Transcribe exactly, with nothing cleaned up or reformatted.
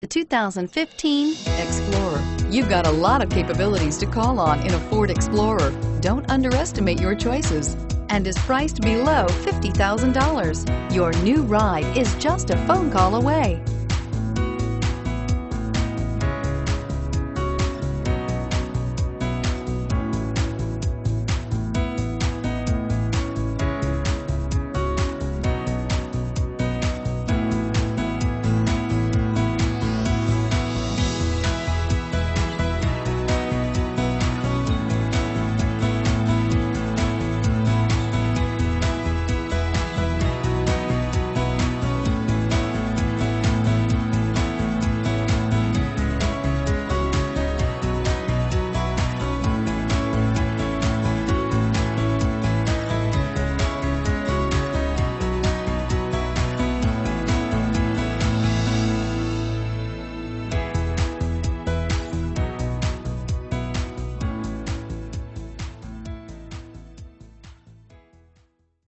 The two thousand fifteen Explorer. You've got a lot of capabilities to call on in a Ford Explorer. Don't underestimate your choices, and is priced below fifty thousand dollars. Your new ride is just a phone call away.